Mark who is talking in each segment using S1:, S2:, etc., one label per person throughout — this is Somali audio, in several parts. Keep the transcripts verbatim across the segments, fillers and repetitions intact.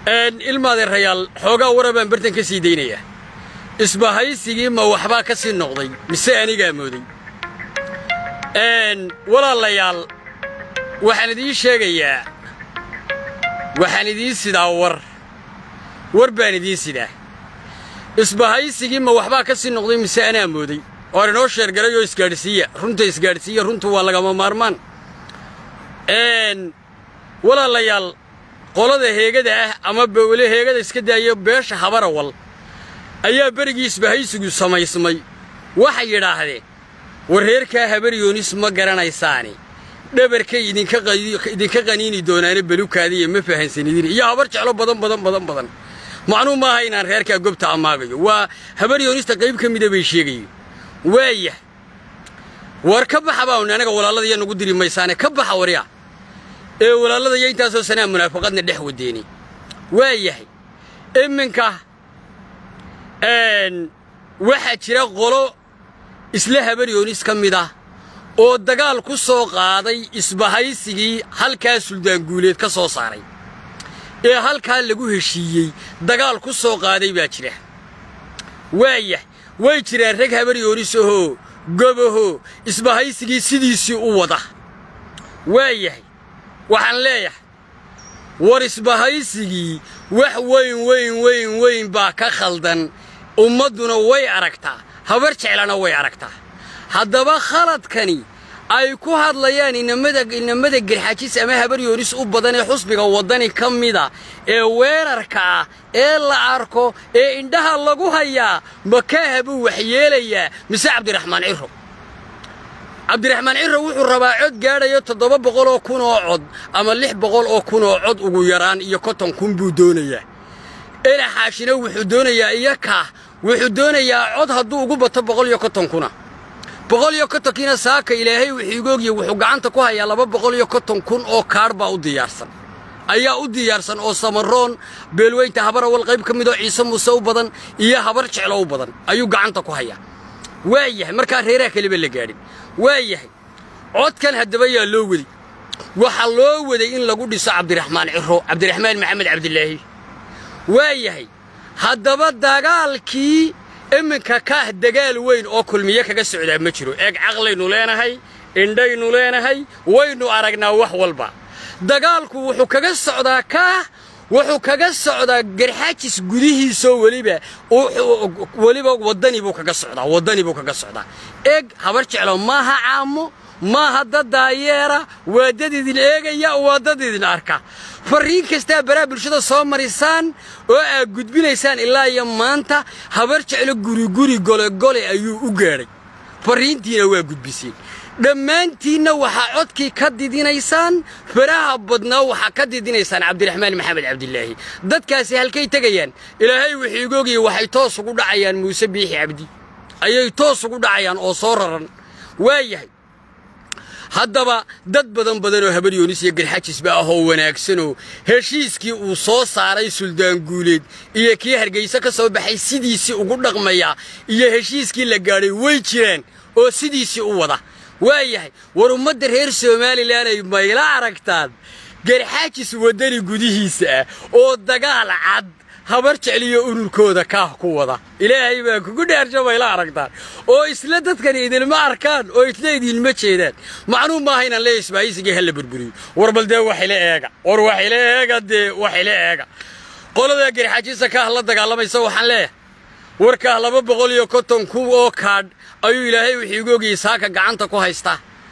S1: ان ilmaade rayaal xoogaa warabaan bartan ka sii deynaya isbahaysigii ma waxba ka sii noqday mise aniga mooday een walaalayaal waxaan idin sheegayaa waxaan idin sidaa war war baan idin sidaa isbahaysigii ma waxba ka sii noqday mise anaa mooday oo inoo sheer garayo isgaarsiiya runta isgaarsiiya runtu waa laga maarmaan een walaalayaal qolada heegada ah ama bawle heegada iska daayo beesha habarawal ayaa barigiis isbahaysigu samaysmay waxa yiraahdeen wareerka habaryoonis ma garanaysaani dhabarkay idinka idinka qaniini doonaan balukaadiye ma fahansanidin iyo habar jeclo badan badan badan badan macnuu ma aha inaan reerka gobta amaagayo waa habaryoonista qayb ka mid ah bay sheegayeen waaya war ka baxaba anaga walaalada iyo nagu diri maysaane ka baxa wariya ee walaalada iyo intaasoo sanaa munaafaqadna dhex wadeeni waayahay iminka een waxa jira qolo isla habaryoonis ka mid ah oo dagaal ku soo qaaday isbahaysigii halka suldaan guuleed ka soo saaray ee halka lagu heshiiyay dagaal ku soo qaaday baa jira waaya way jiraan rag habaryoonis oo gobaho isbahaysigii sidiisii u wada waayahay waxaan leeyahay war isbahaysigii wax weyn weyn weyn weyn baa ka khaldan ummaduna way aragtaa habar jeclana way aragtaa haddaba khaladkani ay ku hadlayaan inamada inamada garxaajis ama habaryoonis u badan ee xusbiga wadani ka mida ee weerarka ee la arko ee indhaha lagu hayaa makaahabu wax yeelaya mise cabdiraxmaan ciro cabdiraxmaan ciro wuxuu rabaa cod gaadhayo toddoba boqol oo kun oo cod ama lix boqol oo kun oo cod ugu yaraan iyo konton kun buu doonayaa ila xaashina wuxuu doonayaa iyaka wuxuu doonayaa cod hadduu ugu bato boqol iyo konton kuna boqol iyo konton kiina saaka ilaahay wixii googiyay wuxuu gacanta ku hayaa laba boqol iyo konton kun oo kaar baa u diyaarsan ayaa u diyaarsan oo samaroon beelweynta habarawal qayb ka mid oo ciise muuse u badan iyo habar jeclo u badan ayuu gacanta ku hayaa waayahay markaa reeraha kaliba la gaadhin waayahay codkan haddaba yaa loo wadi waxa loo waday in lagu dhiso cabdiraxmaan ciro cabdiraxmaan maxamed cabdilaahi waayahay haddaba dagaalkii iminka ka dagaal weyn oo kulmiye kaga socdaa ma jiro eeg aqlaynu leenahay indhaynu leenahay waynu aragnaa wax walba dagaalku wuxuu kaga socdaa ka wuxuu kaga socdaa garxaajis gudihiisa waliba waliba wadani buu kaga socdaa wadani buu kaga socdaa eeg habar jeclo maaha caamo maaha dadaayeera waadadidin eegaya waadadidin arka fariin kasta baraa bulshada soo marisaan oo aad gudbinaysaan ilaa iyo maanta habar jeclo guri guri gole gole ayuu u gaaray fariintiina waa gudbiseen dhammaantiina waxa codkii ka didinaysaan faraha badnaa waxa ka didinaysaan cabdiraxmaan maxamed cabdilaahi dadkaasi halkay tagayaan ilaahay wixii googiyay waxay toos ugu dhacayaan muuse biixi cabdi ayay toos ugu dhacayaan oo soo raran waayahay haddaba dad badan badan oo habaryoonis iyo garxaajis baa ahoo wanaagsanoo heshiiskii uu soo saaray suldaan guuleed iyo kii hargeysa ka soo baxay sidiisii ugu dhaqmaya iyo heshiiskii la gaadhay way jiraan oo sidiisii u wada waayahay war ummadda reer Soomaaliland ay mayla aragtaan garxaajis wadani gudihiisa ah oo dagaal cad habar jecliyo ururkooda ka ku wada ilaahay baa kugu dheerjo mayla aragtaan oo isla dadkan idin ma arkaan oo isla idin ma jeedaan macnuu ma hayna la isbaaysiga hal burburiyo war balde wax ila eega war wax ila eega de wax ila eega qolada garxaajisa ka la dagaalamaysa waxaan leeyahay warka laba boqol iyo konton ku oo kaad ayuu ilaahay wixii googiyay saaka gacanta ku haysta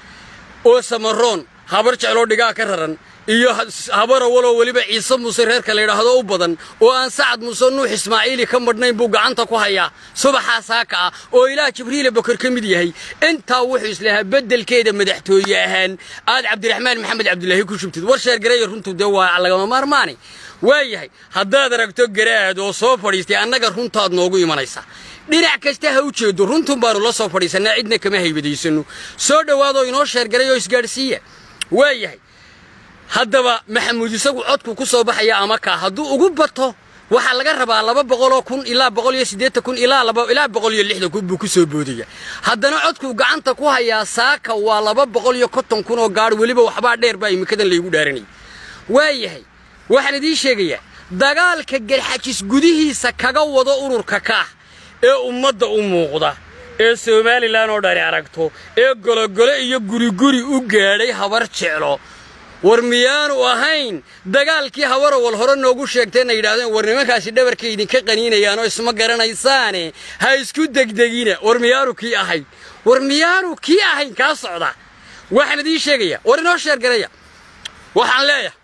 S1: oo samaroon habar jeclo dhigaa ka raran iyo habarawal oo waliba ciise muuse reerka la yiraahdo u badan oo aan sacad muuse nuux ismaaciili ka madhnayn buu gacanta ku hayaa subaxa saaka oo ilaa jibriil bakar ka mid yahay inta wuxuu islaha bedelkeeda madaxtooye ahaan aad cabdiraxmaan maxamed cabdilaahi ku shubtid war sheer gareey runtu de waa laga maarmaani waayahay haddaad aragto garaad oo soo fadhiistay annaga runtaad noogu imanaysa dhinac kasta ha u jeedo runtu baanu la soo fadhiisanaa cidna kama haybadaysano soo dhawaado inoo sheer gareey oo isgaarsiiya waayahay haddaba maxamuud isagu codku ku soo baxaya ama ka hadduu ugu bato waxa laga rabaa laba boqol oo kun ilaa boqol iyo siddeetan kun ilaa laba ilaa boqol iyo lixdan kun buu ku soo boodaya haddana codku gacanta ku hayaa saaka waa laba boqol iyo konton kun oo gaar waliba waxba dheer baa imikadan la igu dhaaranay waayahay waxaan idin sheegayaa dagaalka garxajis gudihiisa kaga wado ururka kaah ee ummadda u muuqda ee Soomaaliland oo dhari aragto ee gologole iyo guri guri u gaadhay habar jeclo war miyaanu ahayn dagaalkii hawara wal hore noogu sheegteen ay yiraahdeen war nimankaasi dhabarka idinka qaniinayaan oo isma garanaysaane ha isku degdegina war miyaanu kii ahayn war miyaanu kii ahayn ka socda waxaan idin sheegaya war inoo sheer garaya waxaan leeyahay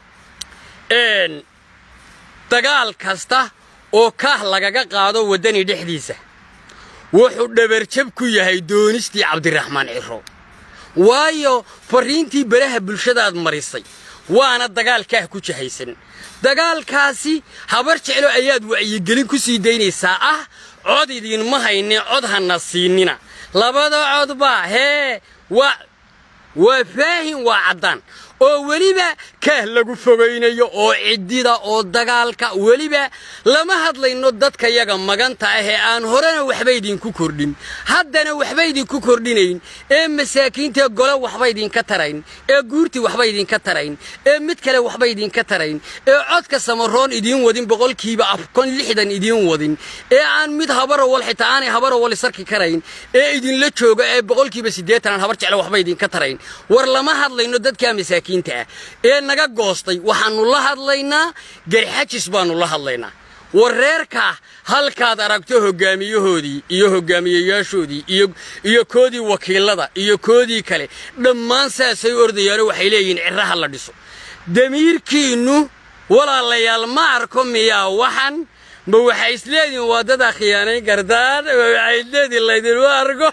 S1: een dagaal kasta oo kaah lagaga qaado wadani dhexdiisa wuxuu dhabarjab ku yahay doonistii Cabdiraxmaan Ciro waayo fariintii baraha bulshadaad marisay waana dagaalka ku jahaysan dagaalkaasi habar jeclo ayaad wacyi gelin ku sii deynaysaa ah cod idin ma hayne cod hana siinina labada cod ba hee wa wa faahin wa cadaan oo waliba kaah lagu fogeynayo oo cidida oo dagaalka waliba lama hadlayno dadka yaga maganta ah ee aan horena waxba idin ku kordhin haddana waxba idin ku kordhinayn ee masaakiinta gole waxba idin ka tarayn ee guurti waxba idin ka tarayn ee mid kale waxba idin ka tarayn ee codka samaroon idin wadin boqolkiiba afkon lixdan idin wadin ee aan mid habar wal xitaa aan habar wal sarki karayn ee idin la jooga ee boqolkiiba siddeetan habar jecel waxba idin ka tarayn war lama hadlayno dadka masaakiinta ee naga goostay waxaanu la hadlaynaa garxajis baanu la hadlaynaa wareerka halkaad aragto hogaamiyahoodii iyo hogaamiyayaashoodii iyo iyo koodii wakiilada iyo koodii kale dhammaan saasay ordayaan waxay leeyihiin ciraha la dhiso damiirkiinu walaalayaal ma arko miyaa waxan ma waxay isleedin wadada khiyaanay gardaan waxay isleedin laydin argo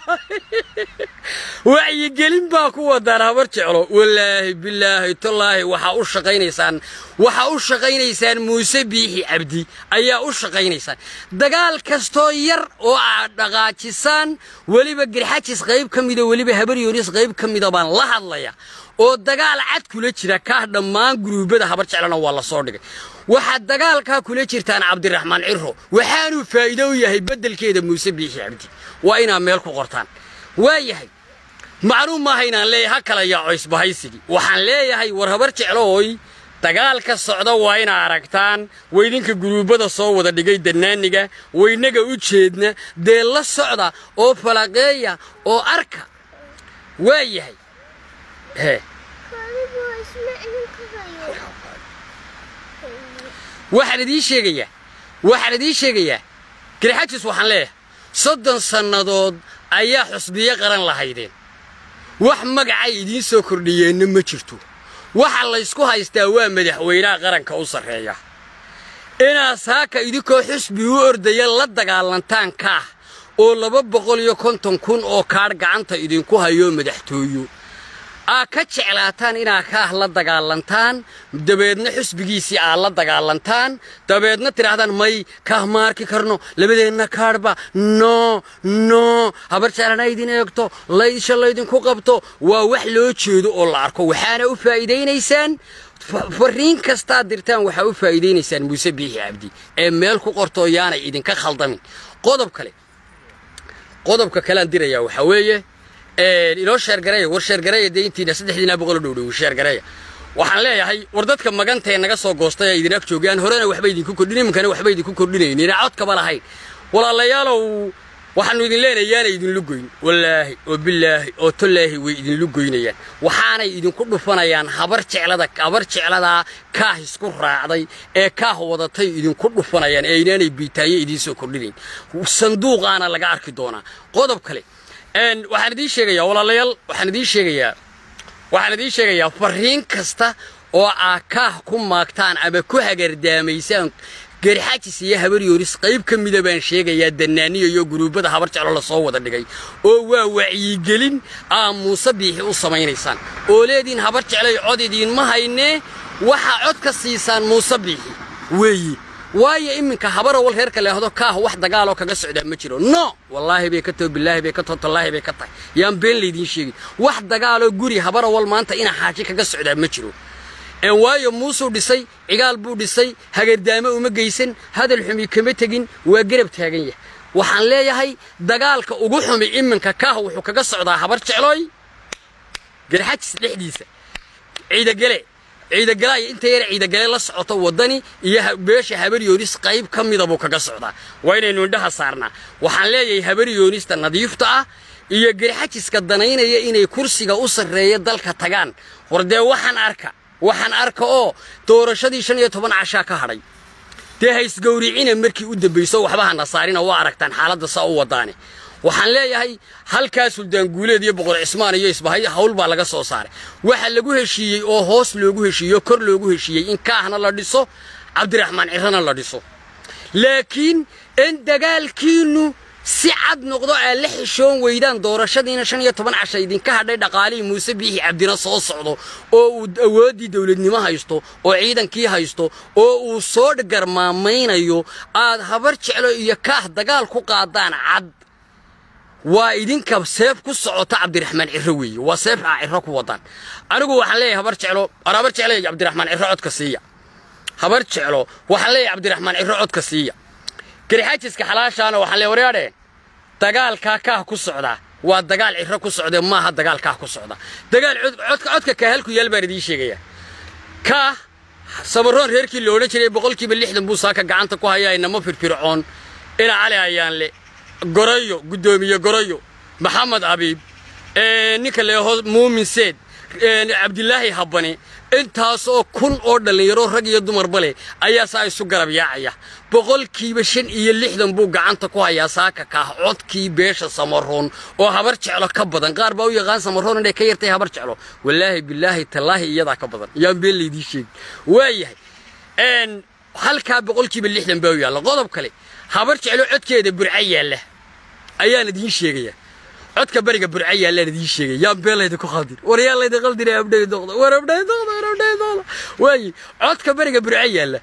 S1: wacyi gelin baa ku wadaan habar jeclo wallaahi billaahi tallaahi waxa u shaqaynaysaan waxa u shaqaynaysaan Muuse Biixi Cabdi ayaa u shaqaynaysaan dagaal kasto yar oo aad dhaqaajisaan waliba garxajis qayb kamida waliba habar yoonis qayb kamida baan la hadlaya oo dagaal cad kula jira ka dhammaan gruubada habar jeclana waa la soo dhigay waxa dagaalka kula jirtaan Cabdiraxmaan Ciro waxaanu faa'iido u yahay bedelkeeda Muuse Biixi Cabdi waa ina meel ku qortaan waayahay macluum ma haynaan leeyahay kala yaa isbahaysigii waxaan leeyahay war habar jeclooy dagaalka socda waa ina aragtaan weydinka gruubada soo wada dhigay danaaniga weynaga u jeedna de la socda oo falaqeeya oo arka waayahay he waxaan idin sheegaya waxaan idin sheegaya garxajis waxaan leeyahay soddon sanadood ayaa xusbiye qaran lahaydeen wax magacay idin soo kordhiyeen ma jirto waxa la isku haystaa waa madaxweynaha qaranka u sareeya ina saaka idinko xusbi u ordaya la dagaalantaan ka oo laba boqol iyo konton kun oo kaar gacanta idinku hayo madaxtooyo aa ka jeclaataan ina ka la dagaalantaan dabeedna xusbigiisi aa la dagaalantaan dabeedna tiraahdaan may ka maarki karno labadeena kaarba no no habar jeclana idin eegto laysha laydin ku qabto waa wax loo jeedo oo la arko waxaana u faa'iideynaysaan fariin kasta dirtaan waxa u faa'iideynaysaan Muuse Biixi Cabdi ee meel ku qorto yaana idinka khaldamin qodob kale qodobka kale aan diraya waxa weeye ee ilo sheer garay war sheer garay deyntiina saddexdiina boqol dhow dhow sheer garay waxaan leeyahay war dadka magantay naga soo goostay ay idin ag joogaan horena waxba idin ku kordhinay imkana waxba idin ku kordhinayeen cod ka balahayn walaalayaalow waxaanu idin leenayaan idin lugoyn wallaahi oo billaahi oo tallaahi way idin lugoynayaan waxaanay idin ku dhufanayaan habar jeclada habar jeclada ka isku raacday ee ka wadatay idin ku dhufanayaan ee inaanay biitaaye idin soo kordhinayn sanduuqaana laga arki doonaa qodob kale een waxaan idin sheegayaa walaalayaal waxaan idin sheegayaa waxaan idin sheegayaa fariin kasta oo aa ka ku maagtaan ama ku hagardaamaysaan garxajis iyo habar yoonis qayb kamida baan sheegayaa danaaniyo iyo gruubada habar jeclo la soo wada dhigay oo waa wacyi gelin aa Muuse Biixi u sameeynaysan oo leedin habar jeclay cod idin ma hayne waxa cod ka siisaan Muuse Biixi weeyi waayo iminka habar wal heerka leehdo ka wax dagaal oo kaga socda ma jiro no wallahi bay ka too billahi bay ka too tallahi bay ka tahay yaan been leedin sheegi wax dagaal oo guri habar wal maanta ina xaaji kaga socda ma jiro ee waayo Muuse dhisay cigaal buu dhisay hagardaamo uma geysan hadal xumi kama tagin waa garab taagan yahay waxaan leeyahay dagaalka ugu xumi iminka ka wuxuu kaga socdaa habar jeclooy garxajis dhexdiisa ciida gale ciida galay inta yar ciida galay la socoto wadani iyo beesha habariyoonis qayb ka mid ah buu kaga socdaa waa inaynu indhaha saarnaa waxaan leeyahay habariyoonistan nadiifta ah iyo garxajiska danaynaya inay kursiga u sareeyo dalka tagaan wardee waxaan arka waxaan arka oo doorashadii shan iyo toban casha ka hadhay dee hays gowricina markii u dambayso waxba hana saarina waa aragtaan xaaladda saa u wadaane waxaan leeyahay halkaas suldaan guuleed iyo boqor cismaan iyo isbahay hawl baa laga soo saaray waxa lagu heshiiyay oo hoos loogu heshiiyo kor loogu heshiiyay in kaahna la dhiso cabdiraxmaan cirana la dhiso laakiin in dagaalkiinu si cad noqdo aan la xishoon weydaan doorashadiina shan iyo toban casha idinka hadhay dhaqaalii Muuse Biixi Cabdina soo socdo oo uu awoodii dawladnimo haysto oo ciidankii haysto oo uu soo garmaameynayo aad habar jeclo iyo kaah dagaal ku qaadaan cad waa idinka seef ku socota cabdiraxmaan cirro weeye waa seef cirro ku wadaan anigu waxaan leeyahay habar jeclo habar jeclo cabdiraxmaan cirro codka siiya habar jeclo waxaan leeyahay cabdiraxmaan cirro codka siiya garxaajiska xalaashaana waxaan leeyahay wareereen dagaalka kaah ku socda waa dagaal cirro ku socda ma aha dagaal kaah ku socda dagaal codka codka ka halku yeel baan idin sheegaya ka sabaroon reerkii loo oran jiray boqolkiiba lixdan buu saaka gacanta ku hayaa inama firfircoon ila cali ayaan le gorayo gudoomiye gorayo maxamed abiib ee ninka leeyahay muumin seed ee abdullaahi habani intaas oo kun oo dhalinyaro rag iyo dumar bale ayaa saa isu garab yaacaya boqolkiiba shan iyo lixdan buu gacanta ku hayaa saaka ka codkii beesha samaroon oo habar jeclo ka badan qaar baa u yaqaan samaroon inay ka yartay habar jeclo wallaahi billaahi tallaahi iyada ka badan yaan beel leedii sheeg waayahay een halka boqolkiiba lixdan baa u yaala qodob kale habar jeclo codkeeda burca yaala ayaan idin sheegaya codka bariga burca yaala idin sheegay yaan beelayda ku qaldir wariyaalayda qaldir ee abdhay doqdo war abdhay doqdo war abdhay doqdo way codka bariga burca yaala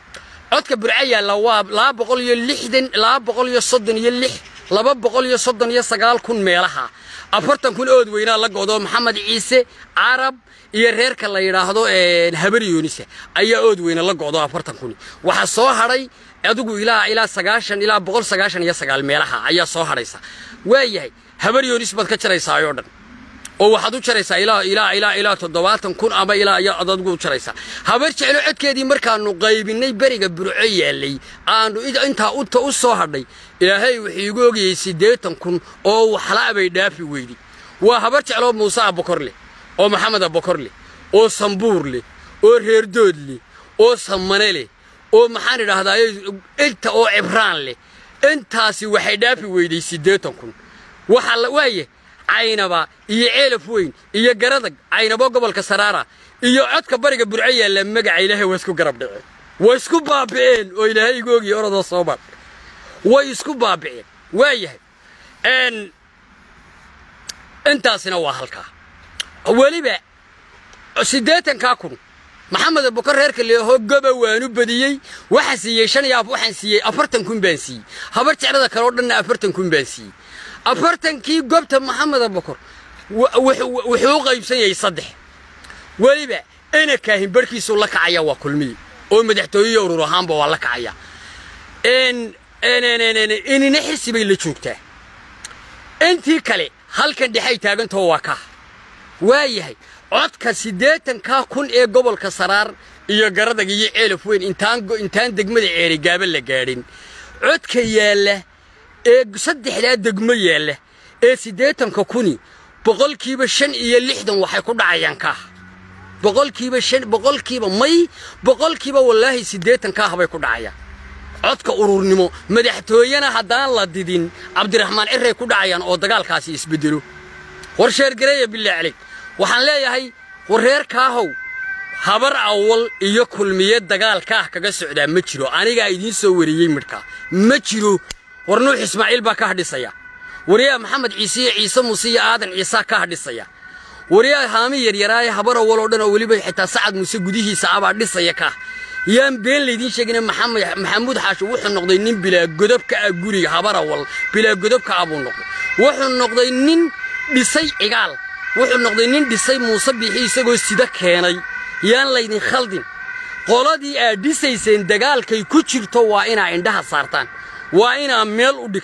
S1: codka burca yaala waa laba boqol iyo lixdan laba boqol iyo soddon iyo lix laba boqol iyo soddon iyo sagaal kun meelaha afartan kun ood weynaa la go'do maxamed ciise arab iyo reerka la yiraahdo ee habariyoonis ayaa ood weyna la go'do afartan kun waxa soo haray adigu ilaa ilaa sagaashan ilaa boqol sagaashan iyo sagaal meelaha ayaa soo haraysa waayahay habariyoonis bad ka jaraysaa oo dhan oo waxaad u jaraysaa ilaa ilaa ilaa ilaa toddobaatan kun ama ilaa ayaa adigu u jaraysaa habar jeclo codkeedii markaanu qaybinay bariga burco yaalay aanu inta u soo hadhay ilaahay wuxuu igu ogayay siddeetan kun oo waxla bay dhaafi weydi waa habar jeclo Muuse Abokorle oo Maxamed Abokorle oo Sambuurle oo Reerdoodle oo Samanele oo maxaan idhaahdaa inta oo Cibraan leh intaasi waxay dhaafi weyday siddeetan kun waxa la waaye aynaba iyo ceelaf weyn iyo garadag aynaba gobolka Saraara iyo codka bariga burco yaala magaca Ilaahay waa isku garab dhacay way isku baabeen oo Ilaahay igu ogiyay orada Soomaal way isku baabeen waayahay een intaasina waa halka waliba siddeetan ka kun maxamed abukar reerka leeyahay gaba waanu badiyay waxa siiyay shan iyo waxaan siiyay afartan kun baan siiyay habar jeclada kale oo dhan afartan kun baan siiyay afartan kii gobta maxamed abukar wuxuu qaybsan yahay saddex waliba ina kaahin barkiisu la kacaya waa kulmiye oo madaxtooyada urur ahaanba waa la kacaya in in in in in xisbay la joogtaa intii kale halkan dhaxay taagantoo waa ka waayahay codka siddeetan ka kun ee gobolka Saraar iyo garadag iyo ceelaf weyn intaan intaan degmada ceeri gaaba la gaadhin codka yaala ee saddexda degmo yaala ee siddeetan ka kun boqolkiiba shan iyo lixdan waxay ku dhacayaan ka boqolkiiba shan boqolkiiba may boqolkiiba wallaahi siddeetan ka habay ku dhacayaan codka ururnimo madaxtooyana hadaan la didin cabdiraxmaan cirray ku dhacayaan oo dagaalkaasi isbedelo war sheer gareeya billaah calik waxaan leeyahay wareerkaahow habar awal iyo kulmiye dagaalka kaga socdaa ma jiro aniga idin soo wariyay midka ma jiro war nuux ismaaciil baa ka hadhisaya wariya maxamed ciise ciise muusiya aadan ciise ka hadhisaya wariya haami yar yaraay habar awal oo dhan oo waliba xitaa sacad muuse gudihiisa aba dhisaya ka yaan been leedin sheegina maxamed maxamuud xaasho wuxuu noqday nin bilaa godobka guriga habar awal bilaa godobka abu noqday wuxuu noqday nin dhisay cigaal wuxuu noqday nin dhisay Muuse Biixi isagoo sida keenay yaan laydin khaldin qoladii aad dhisayseen dagaalkay ku jirto waa ina indhaha saartaan waa ina meel u dhigtaan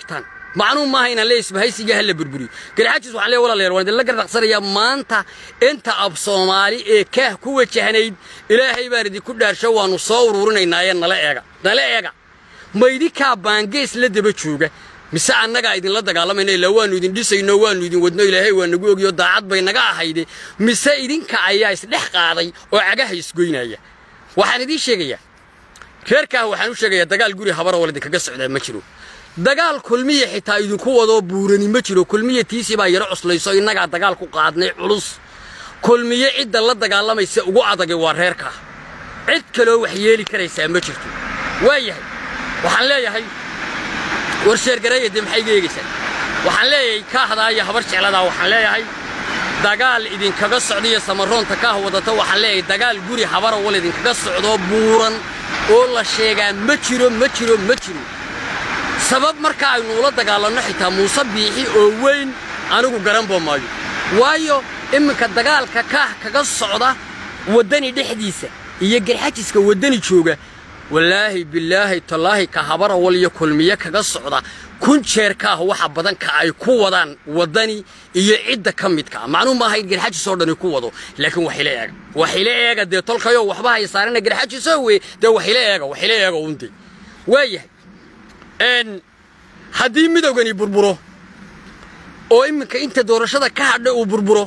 S1: macnuum ma hayna lees bahaysiga hal burburi garxajis waxa leeyahay walaal waan la garnaqsanaya maanta inta ab Soomaali ee ka ku wajahnayd ilaahay baan idin ku dhaarsho waanu soo ururinaynaayeen nala eega nala eega maydika baangees la daba jooga mise annaga idin la dagaalamayna ilaa waanu idin dhisayno waanu idin wadno ilaahay waa nagu ogiyo daacad bay naga ahayde mise idinka ayaa isdhex qaaday oo cagaha isgoynaya waxaan idin sheegayaa reerka waxaan u sheegayaa dagaal guri habar oo idin kaga socdaa ma jiro dagaal kulmiye xitaa idinku wado buurani ma jiro kulmiye tiisi baa yar cuslayso inaga dagaal ku qaadnay culus kulmiye cid la dagaalamaysa ugu adag waa reerka cid kale wax yeeli karaysa ma jirto waayahay waxaan leeyahay warsheer gareeyay maxay geeyaysan waxaan leeyahay ka hadaaya habar jeclada waxaan leeyahay dagaal idin kaga socdiyo samaroonta ka wadata waxaan leeyahay dagaal guri habar oo idin kaga socdo buuran oo la sheegaa ma jiro ma jiro ma jiro sabab marka ay nuula dagaalano xitaa Muuse Biixi oo weyn anigu garan boo maayo waayo iminka dagaalka ka kaga socda wadani dhexdiisa iyo garxajiska wadani jooga wallaahi billaahi tallaahi ka habar waliyo kulmiye kaga socda kun jeer ka waxa badan ka ay ku wadaan wadani iyo cidda ka midka macnuum ma ahayn garxajis oo dhan ku wado laakiin wax ila eega wax ila eega de tolkayo waxba ay saarina garxajis oo way de wax ila eega wax ila eega uunti waayahay en haddii midowgani burburo oo iminka inta doorashada ka hadhay uu burburo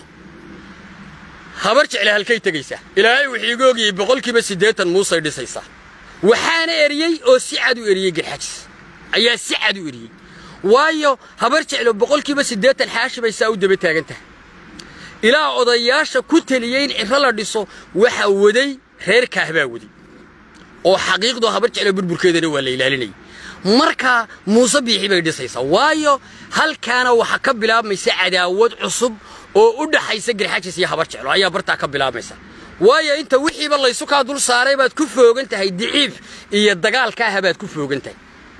S1: habar jecel halkay tagaysa ilaahay wixii googiyay boqolkiiba siddeetan Muuse dhisaysa waxaana eriyay oo si cad u eriyay garxajis ayaa si cad u eriyay waayo habar jecel boqolkiiba siddeetan xaashibaysa u daba taagantahay ilaa odayaasha ku taliyeen ciro la dhiso waxa waday reerka habaa waday oo xaqiiqdu habar jecel burburkeedana waa la ilaalinay marka Muuse Biixi bay dhisaysa waayo halkaana waxa ka bilaabmaysa cadaawad cusub oo u dhaxaysa garxajis iyo habar jecel ayaa barta ka bilaabmaysa waayo inta wixiiba la isu ka dul saaray baad ku foogantahay diciif iyo dagaalka habaad ku foogantahay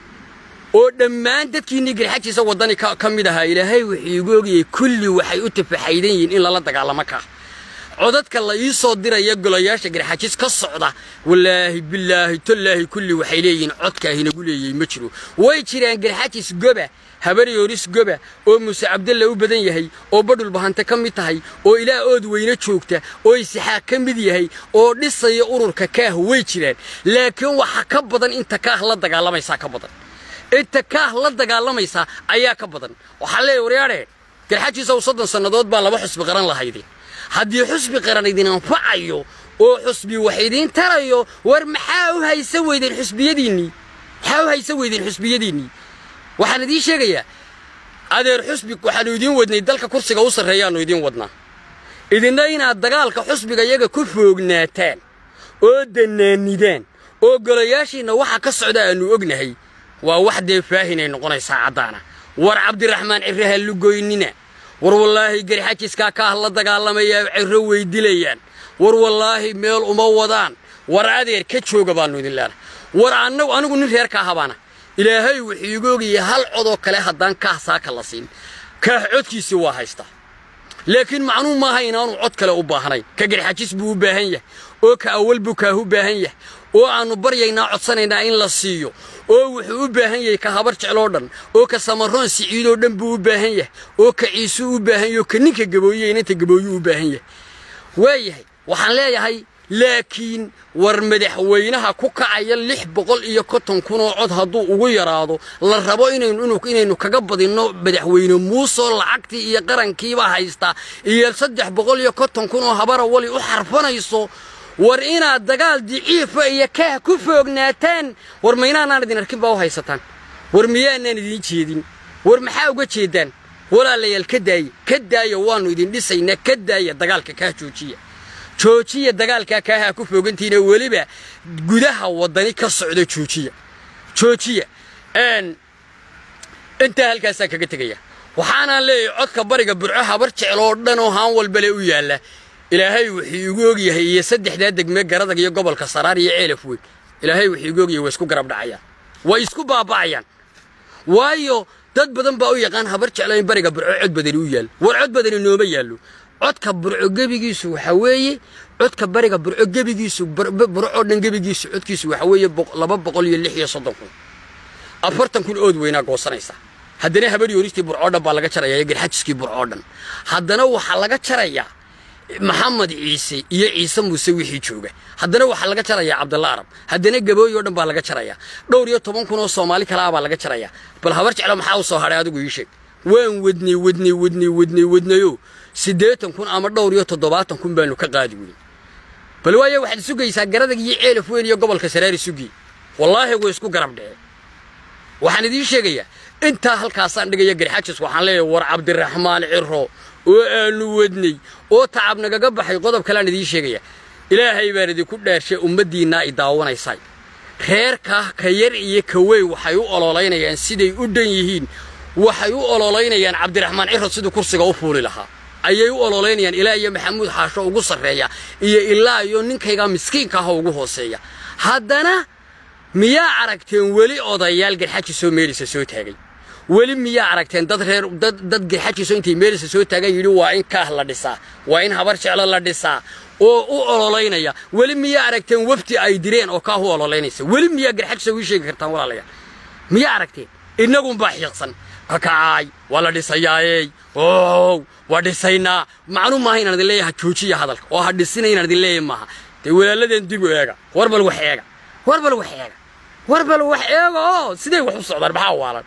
S1: oo dhammaan dadkii garxajisa wadani ka mid aha ilaahay wixii googiyay kulli waxay u tafaxaydan yihiin in la dagaalamo ka codadka la ii soo diray golayaasha garxajis ka socda wallaahi billaahi tallaahi kulli waxay leeyihiin codka inagu leeyay ma jiro way jiraan garxajis goba habar yooris goba oo Muuse Cabdulla u badan yahay oo badul bahanta ka mid tahay oo ilaa ood weyna joogta oo isaxa ka mid yahay oo dhisay ururka ka way jiraan laakiin waxa ka badan inta ka la dagaalamaysa ka badan inta ka la dagaalamaysa ayaa ka badan waxa leeyahay wariyaare garxajis oo soddon sanadood baa laba xusbi qaran lahaydeen haddii xusbi qaran idin anfacayo oo xusbi waxidiin tarayo war maxaa u haysa weydin xusbiyadiini maxaa u haysa weydin xusbiyadiini waxaan idin sheegayaa adeer xusbi waxaan idin wadnay dalka kursiga u sareeyaan idin wadnaa idinna inaad dagaalka xusbiga iyaga ku foognaataan oo danaanidaan oo golayaashiina waxa ka socda aanu ognahay waa wax dee faahinay noqonaysa cadaana war Cabdiraxmaan Cirraha lugoynina war wallaahi garxajiska ka la dagaalamaya cirro weydilayaan war wallaahi meel uma wadaan war adeer ka jooga baanu idin leeyahay war anagu anigu nin reer ka habaana ilaahay wixii googiyay hal cod kale hadaan ka saaka la siin ka codkiisi waa haysta laakiin macnuum ma aha inaanu cod kale u baahnay ka garxajis buu u baahan yahay oo ka awal buu ka u baahan yahay oo aanu baryaynaa codsanaynaa in la siiyo oo wuxuu u baahan yahay ka habar jecel dhan oo ka samaroon siciido dhan buu u baahan yahay oo ka ciisu u baahan yahay ka ninka gabooyay inta gabooyu u baahan yahay waayahay waxaan leeyahay laakiin war madaxweynaha ku kacaya lix boqol iyo konton kun oo cod haduu ugu yaraado la rabo inaynu inaynu kaga badino madaxweyne Muuse lacagtii iyo qarankiiba haysta iyo saddex boqol iyo konton kun oo habar wali u xarfanayso war ina dagaal diciif iyo ka ku foognaataan war meynaan idin arkin baa u haysataan war miyaanan idin jeedin war maxaa uga jeedaan walaalayaal ka daay ka daay waanu idin dhisayna ka daay dagaalka ka joojiya joojiya dagaalka ka ku foogantiina waliba gudaha wadani ka socda joojiya joojiya een inta halkaas kaga tagaya waxaana leeyahay codka bariga burco habar jecel oo dhan oo haan walba u yaala ilaahay wixii ugu ogyahay iyo saddexda degme garadag iyo gobolka Saraar iyo Ceelaf weyn ilaahay wixii ugu ogyahay way isku garab dhacayaan way isku baabacayaan waayo dad badan baa u yaqaan habar jecel in bariga burco cod badan u yaal war cod badan nooma yaalo codka burco gabigiisu waxa weeye codka bariga burco gabigiisu burco dhan gabigiisu codkiisu waxa weeye laba boqol iyo lix iyo soddon kun afartan kun ood weyna goosanaysa haddana habaryoonisti burcoodhan baa laga jaraya iyo garxajiskii burcoodhan haddana waxaa laga jaraya maxamed ciise iyo ciise muuse wixii jooga haddana waxaa laga jaraya cabdalla arab haddana gabooyi oo dhan baa laga jaraya dhowr iyo toban kun oo soomaali kale ah baa laga jaraya bal habar jeclo maxaa u soo hadhay adigu ii sheeg waan wadnay wadnay wadnay wadnay wadnayo siddeetan kun ama dhowr iyo toddobaatan kun baanu ka qaadi weyn bal waaye waxaad sugaysaa garadag iyo ceelaf weyn iyo gobolka saraari sugi wallaahi way isku garab dhaceen waxaan idin sheegayaa inta halkaasaan dhigaya garxajis waxaan leeyahay war cabdiraxmaan cirro oo aanu wadnay oo tacab nagaga baxay qodob kale aan idin sheegaya ilaahay baan idinku dhaarshay ummadiina ay daawanaysay reerka ka yar iyo ka weyn waxay u ololeynayaan siday u dhan yihiin waxay u ololeynayaan cabdiraxmaan cirro sidoo kursiga u fuuli lahaa ayay u ololeynayaan ilaa iyo maxamuud xaasho ugu sareeya iyo ilaa iyo ninkayga miskiinka ah ugu hooseeya haddana miyaa aragteen weli odayaal garxajis soo meelisa soo taagay weli miyaa aragteen dad reer dad dad garxajis soo intay meelisa soo taagay yiri waa in kaah la dhisaa waa in habar jeclo la dhisaa oo u ololeynaya weli miyaa aragteen wafti ay direen oo kaah u ololeynaysa weli miyaa garxajis soo sheegi kartaan walaalayaal miyaa aragteen inagu baa xiiqsan kakaay wala dhisayaay oo waa dhisaynaa macnu maaha inaan idin leeyahay joojiya hadalka oo ha dhisina inaan idin leeyahay maaha de walaaladeen dib u eega warbal wax eega warbal wax eega warbal wax eega oo sidee wax u socdaan maxaa waalan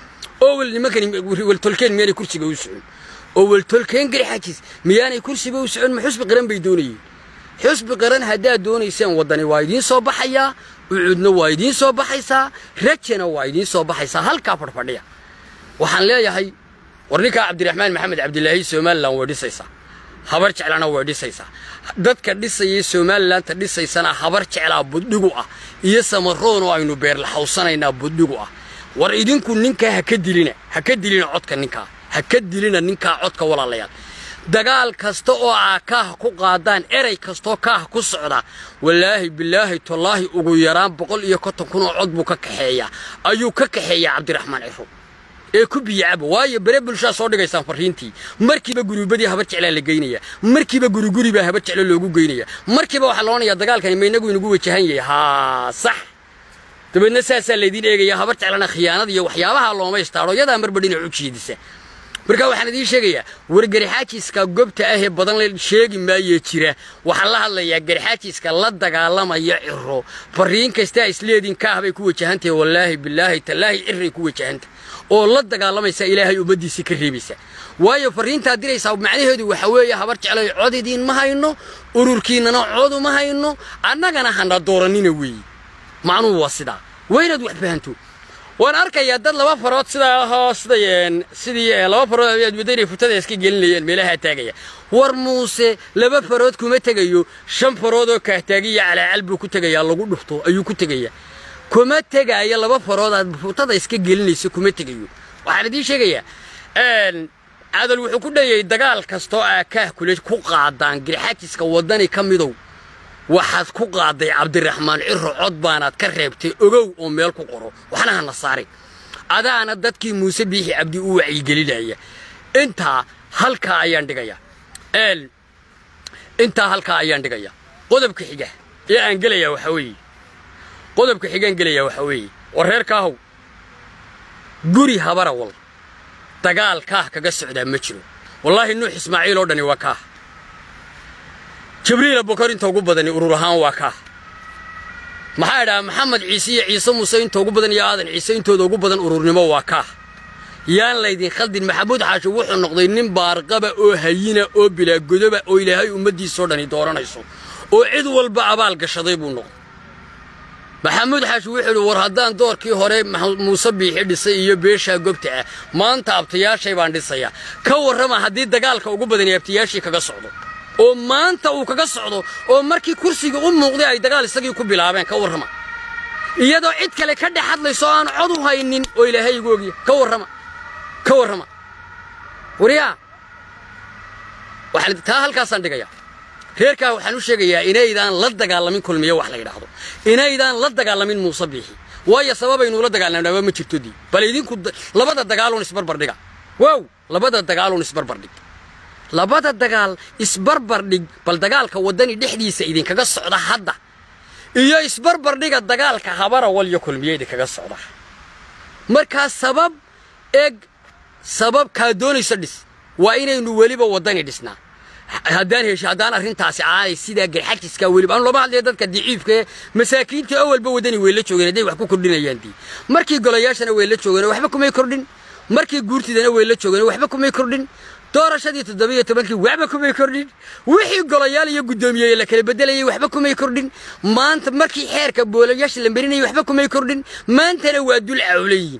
S1: oo wal nimankan wal tolkeen miyay kursiga u socon oo wal tolkeen garxajis miyay kursiga u socon ma xusbi qaran bay doonayeen xusbi qaran hadaa doonaysaan wadani waa idin soo baxaya ucudna waa idin soo baxaysaa rajana waa idin soo baxaysaa halka fadfadhiya waxaan leeyahay warninka cabdiraxmaan maxamed cabdilaahi Soomaaliland waa dhisaysa habar jeclana waa dhisaysa dadka dhisayay Soomaaliland ta dhisaysana habar jeclaa budhigu ah iyo samaroon oo aynu beer la xawsanayna budhigu ah war idinku ninka ha ka dilina ha ka dilina codka ninka ha ka dilina ninka codka walaalayaal dagaal kasta oo aakaah ku qaadaan eray kasto kaah ku socda wallaahi billaahi tallaahi ugu yaraan boqol iyo konton kun oo cod buu ka kaxeeya ayuu ka kaxeeya cabdiraxmaan cirro ee ku biyacab waayo bare bulshada soo dhigaysan fariintii markiiba gurubadii habar jeclaa la geynaya markiiba guruguri baa habar jeclaa loogu geynaya markiiba waxa la oranaya dagaalkan meeynagu inagu wajahan yahay ha sax dabadna saasa leedin eegaya habar jeclana khiyaanad iyo waxyaabaha looma istaaro yada marbadina u jiidisa marka waxaan idin sheegayaa war garxaajiska goobta ah ee badan la sheegi maayo jira waxa la hadlayaa garxaajiska la dagaalamaya cirro fariin kasta isleedin ka habay ku wajahantahay wallaahi billaahi tallaahi cirri ku wajahanta oo la dagaalamaysa ilaahay umadiisa ka reebaysa waayo fariinta diraysa macnaheedu waxa weeye habar jeclay codidin ma hayno ururkiinana cod ma hayno annagana hana dooranina weey macnuhu waa sida weynad wax fahanto waan arkayaa dad laba farood sida hoosdayeen sidii laba farood ay wadayna futada iska gelinayeen meelaha taagaya war muuse laba farood kuma tagayo shan farood oo ka taagiya cala albu ku tagaya lagu dhufto ayuu ku tagaya kuma tagaya laba farood aad futada iska gelinayso kuma tagayo waxaan idin sheegayaa een adal wuxuu ku dhayay dagaal kasto ah ka kule ku qaadaan garxaajiska wadani kamidow waxaad ku qaaday cabdiraxmaan cirro cod baanaad ka reebtay ogow oo meel ku qoro waxna hana saaray adaana dadkii muuse biixi abdi uu wacyi gelinaya inta halka ayaan dhigaya een inta halka ayaan dhigaya qodobka xiga ee aan galaya waxa weeye qodobka xigaan galaya waxa weeye wareerkaahu guri habara wal dagaal ka kaga socda ma jiro wallahi nuux ismaaciil oo dhani waa ka jibriil abukar inta ugu badan urur ahaan waa ka maxaa dhaa maxamed ciise iyo ciise muuse inta ugu badan iyo aadan ciise intooda ugu badan ururnimo waa ka yaan laydin khaldin maxamuud xaasho wuxuu noqday nin baarqaba oo hayina oo bila godoba oo ilaahay ummadiisa oo dhani dooranayso oo cid walba abaal gashaday buu noqday maxamuud xaasho wuxuu war haddaan doorkii hore muuse biixi dhisay iyo beesha goobta ah maanta abtayaashay baan dhisaya ka warrama haddii dagaalka ugu badan abtayaashii kaga socdo oo maanta uu kaga socdo oo markii kursiga u muuqday ay dagaal isagii ku bilaabeen ka warrama iyadoo cid kale ka dhaxadlayso aan cod u haynin oo ilaahay ugu ogiyo ka warrama ka warrama wariya waxa taa halkaasaan dhigaya reerka waxaan u sheegayaa inaydaan la dagaalamin kulmiye wax la yiraahdo inaydaan la dagaalamin muuse biixi waayo sababaynu la dagaalamnaa ma jirto dii bal idinku labada dagaaloon isbarbar dhiga wow labada dagaaloon isbarbar dhig labada dagaal isbarbar dhig bal dagaalka wadani dhexdiisa idin kaga socda hadda iyo isbarbar dhiga dagaalka habara wal iyo kulmiye idin kaga socda marka sabab إج سبب كادون يسدس وإنه وليبا وداني دسنا هدان هيش هدان أرين تاسع عاي سيدا جرحك تسكولي أنا لو بعد يدك كضعيف كه مساكين تأول بودني ويلا شو جنا دي وحكوا كردين ياندي مركي قلاياش أنا ويلا شو جنا وحبكم يكردين مركي قورتي ده أنا ويلا شو جنا وحبكم يكردين دار شديد الضبية تبكي وحبكم يكردين وحي قلايالي يقدم يلا كله بدل وحبكم يكردين ما أنت مركي حرك بولاياش اللي بريني وحبكم يكردين ما أنت لو أدل عولي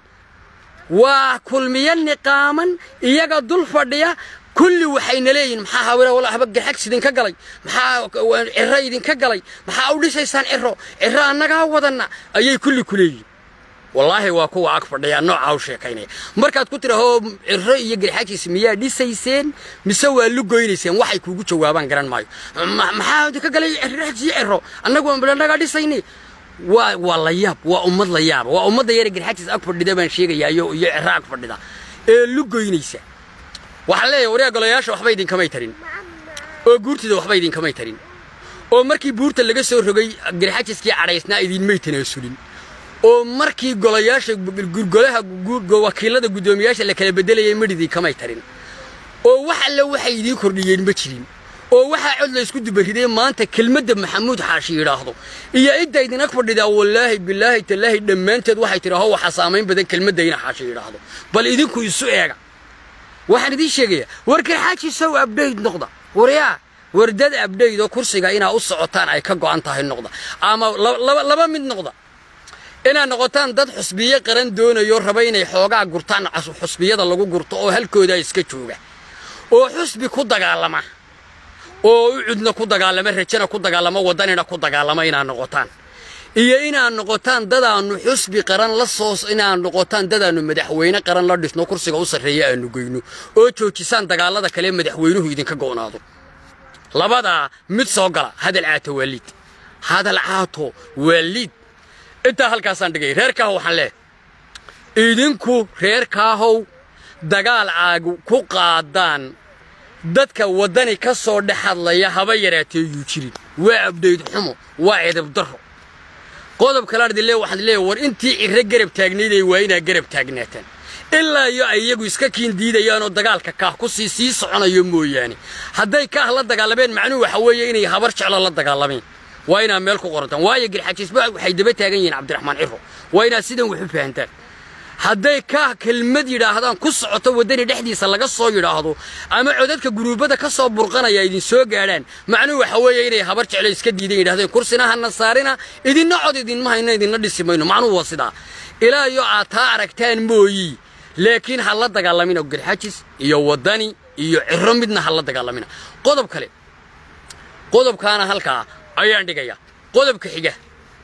S1: وكل ميان قاما يجا دول فرديا كل وحين لين محا ولا ولا حبق الحكس دين كقلي محا الرأي دين كقلي محا أولي سيسان إرو إرو أنك ودنا أي كل كلي والله واكو أكبر يا نوع أو شيء كيني مركز كتر هو الرأي يجري حكي سمية دي سيسان مسوي اللوجوين سين واحد كوجو جوابان جران مايو محا دي كقلي الرأي إرو أنك وبلنا قاعد يسيني والله ياب وأمد الله ياب وأمد يرجع حكي أكبر ده من شيء يا يو يرى أكبر ده اللوجوين سين وحلا وريا قلاياش وحبا يدين كما يترين oo guurtida waxba idin kama tarin oo markii buurta laga soo rogay garxajiskii careysna idin meeytana sulin oo markii golayaasha gurgolaha guurgo wakiilada gudoomiyaasha la kala bedelayay midii kama tarin oo waxa la waxay idin kordhiyeen ma jirin oo waxa cod la isku dubariday maanta kelmadda maxamuud xaashi yiraahdo iyo idda idin akfadhida wallahi billahi tallahi dhamaanteed waxay tiraaho waxa saameyn badan kelmadda ina xaashi yiraahdo bal idinku isu eega waxaan idin sheegaya warkar xaaji soo update noqda وريا وردد أبدي ذو كرسي إنا أصعطان أي كجوان تاهي النقطة أما لبا لبا من نقطة إنا نقطان ضد حسبية قرن دون يور بين يحوجا قرطان عصو حسبية ده لجو قرطة أو هالكودا يسكتشوجا أو حسبي كودا قالما أو عدنا كودا قالما رجنا كودا قالما وداننا كودا قالما إنا نقطان إيه إنا نقطان ضد إنه حسبي قرن لصوص إنا نقطان ضد إنه مدحوينا قرن لردس نكرسي أوصل رياء إنه جينو أو تشوتشان دقالة ده كلام مدحوينه يدين كجوناضو لبدا متسوقلا هذا العاتو وليد هذا العاتو وليد أنت هالكاسان دقي ريركا هو حله إيدينكو ريركا هو دقال عاجو كو قادان دتك وداني كسر دحض ليا هبيراتي يجري وعبديد حمو واعد بدره قodоб kala dhilay waxaan leeyahay war intii irregarab taagneeday waa ina garab taagnaataan ilaa iyo ayagu iska kiin diidayaan oo dagaalka ka ku sii sii soconayo mooyaane haday ka la dagaalameen macnuhu waxa weeye inay habar jeclo la dagaalameen waa ina meel ku qorantaan waayo garxajiisba waxay daba taagan yihiin Cabdiraxmaan Ciro waa ina sidan wuxuu fahantaan haday ka kelmad yiraahdaan ku socoto wadani dhexdiisa laga soo yiraahdo ama codadka guruubada ka soo burqanaya idin soo gaaraan macnuhu waxa weeye inay habar jeclo iska diideen yiraahdeen kursina hana saarina idin cod idin ma hayna idin la dhisimayno macnuhu waa sida ilaa iyo aad aragtaan mooyi laakiin hal la dagaalamina garxajis iyo wadani iyo Ciro midna hal la dagaalamina qodob kale qodobkaana halka ayaan dhigaya qodobka xiga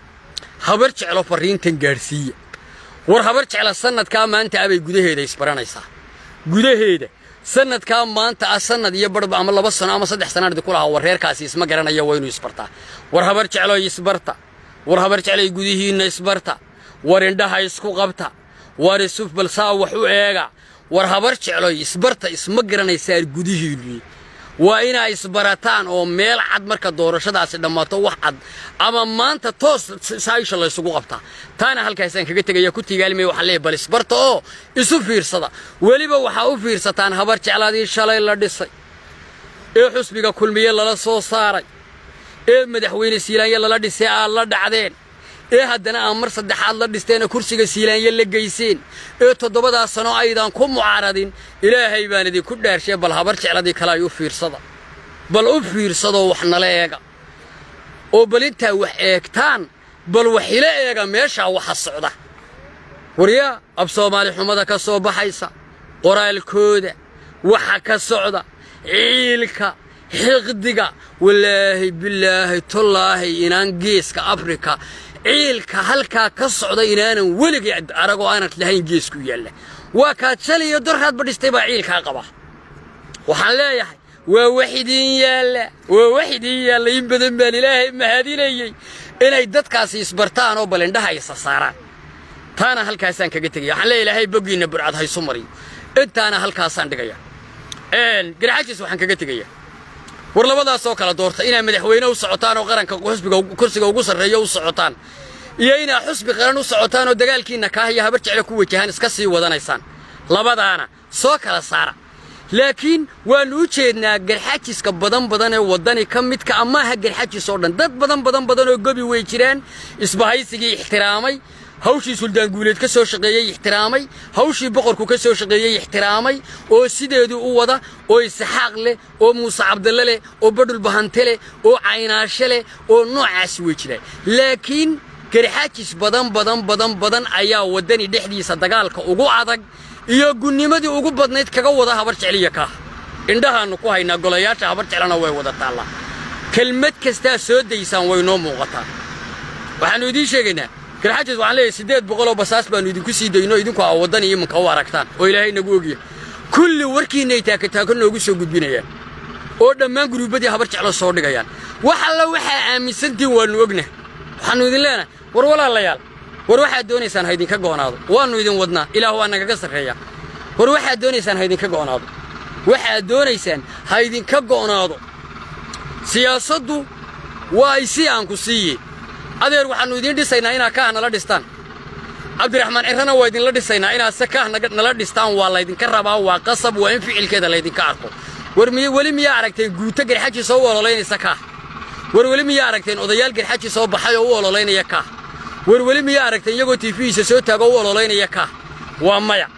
S1: habar jeclo fariintan gaarsiiya war habar jecla sanadka maanta abay gudaheeda isbaranaysa gudaheeda sanadka maanta sanad iyo barba ama laba sano ama saddex sano ku lahaa wareerkaasi isma garanaya waa inuu isbartaa war habar jeclo isbarta war habar jeclo gudihiina isbarta war indhaha isku qabta war isuf balsaa wax u eega war habar jeclo isbarta isma garanaysa gudihiina waa ina isbarataan oo meel cad marka doorashadaasi dhamaato wax cad ama maanta toos saayisha la isugu qabtaa taana halkaasaan kaga tagaya ku tigaalmay waxa leeyahay bal isbarta oo isu fiirsada waliba waxa u fiirsataan habar jeclaadii shalay la dhisay ee xusbiga kulmiye lala soo saaray ee madaxweyne Siilaanya lala dhisay aan la dhacdeen ee haddana amar saddexaad la dhisteen kursiga Siilaanya la geyseen ee toddobada sano aydan ku mucaaradin ilaahay baan idin ku dhaarshay bal habar jecladii kala ay u fiirsada bal u fiirsado wax nala eega oo bal inta wax eegtaan bal wax ila eega meesha waxa socda wariya ab Soomaali xumada ka soo baxaysa qoraalkooda waxa ka socda ciilka xiqdiga wallaahi billaahi tallaahi inaan geeska Afrika ciilka halka ka socda inaanan weligii arago aanad lahayn geesku yaala waa ka jaliyo dorxad badhistay baa ciilka qaba waxaan leeyahay waa waxidin yaala waa waxidin yaala in badan baan ilaahay mahadinayay inay dadkaasi isbartaan oo balindhaha ay saaraan taana halkaasaan kaga tagay waxaan leeyahay ilaahay bogiina burcad hayso mariyo intaana halkaasaan dhigaya een garxajis waxaan kaga tagay war labadaas oo kala doorta inay madaxweyne u socotaan oo qaranka xusbiga kursiga ugu sareeyo u socotaan iyo inay xusbi qaran u socotaan oo dagaalkiina ka haya habar jecel ku wajahan iska sii wadanaysaan labadaana soo kala saara laakiin waanu u jeednaa garxaajiska badan badan ee wadani ka midka ama ha garxaajis oo dhan dad badan badan badan oo gobi way jiraan isbahaysigii ixtiraamay hawshii suldaan guuleed ka soo shaqeeyay ixtiraamay hawshii boqorku ka soo shaqeeyay ixtiraamay oo sideedu u wada oo isaxaaq leh oo muuse cabdalle leh oo badhul bahante leh oo caynaashe leh oo noocaas way jiraan laakiin garxaajis badan badan badan badan ayaa wadani dhexdiisa dagaalka ugu adag iyo gudnimadii ugu badnayd kaga wada habar jeceliya ka indhahaanu ku haynaa golayaasha habar jecelana way wada taala kelmad kasta soo daysaan way noo muuqataa waxaanu idin sheegaynaa garxaajis waxaan leeyahay sideed boqol oo basaas baanu idinku sii dayno idinku aa wadani iyo manka u aragtaan oo ilaahay nagu ogiya kulli warkiina ay taakataaka noogu soo gudbinayaan oo dhammaan guruubadii habar jecelo soo dhigayaan wax alla waxaa aaminsantiin waanu ogna waxaanu idin leenahay war walaalayaal war waxaad doonaysaan ha idinka goonaado waanu idin wadnaa ilaah waa nagaga sarreeya war waxaad doonaysaan ha idinka goonaado waxaad doonaysaan ha idinka goonaado siyaasaddu waa ay si aan ku siiye adeer waxaanu idin dhisaynaa inaa kaah nala dhistaan cabdiraxmaan cirrana waa idinla dhisaynaa inaad se kaah nala dhistaan waa laydinka rabaa waa qasab waa in ficilkeeda laydinka arko war weli miyaa aragteen guuto garxaajis oo u ololaynaysa kaah war weli miyaa aragteen odayaal garxaajis oo baxay oo u ololaynaya kaah war weli miyaa aragteen iyagoo tiifihiisa soo taago u ololaynaya kaah waa maya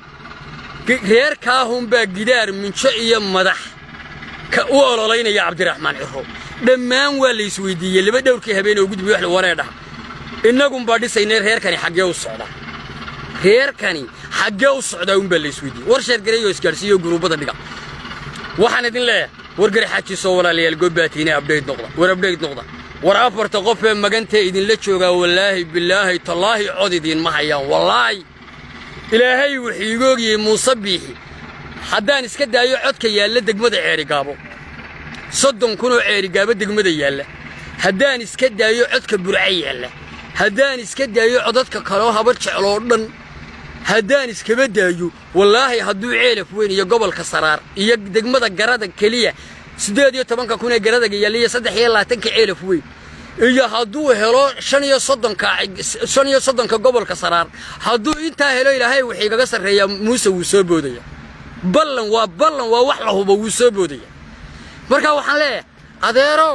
S1: reer kaahunbaa gidaar minjo iyo madax ka u ololaynaya cabdiraxmaan cirro dhammaan waa la isweydiiyey laba dhowrkii habeen oo gudbi wax la wareedhaha innagunbaa dhisaynay reerkani xaggee u socda reerkani xaggee u socdaa unbaa la isweydiiyey war sheergareeyoo isgaadhsiiyo guruubada dhiga waxaan idin leeyahay war garxaajisoo walaalayaal goobbaatiina abdhayd noqda war abdhayd noqda war afarta qof ee magantee idinla joogaa wallaahi bilaahi tallaahi cod idiinma hayaan wallaahi ilaahay wuxuu igu ogiyey muuse biixi haddaan iska daayo codka yaalla degmada ceerigaabo soddon kun oo ceerigaabo degmada yaalla haddaan iska daayo codka burca yaalla haddaan iska daayo codadka kaloo habar jecloo dhan haddaan iskaba daayo wallaahi hadduu ceelaf weyn iyo gobolka saraar iyo degmada garada keliya siddeed iyo tobanka kun ee garadaga yaalla iyo saddex iyo labaatanka ceelaf weyn iyo hadduu helo shan iyo soddonka shan iyo soddonka gobolka saraar hadduu intaa helo ilaahay wuxuu igaga sarreeyaa muuse wuu soo boodaya ballan waa ballan waa wax la hubo wuu soo boodaya marka waxaan leeyahay adeerow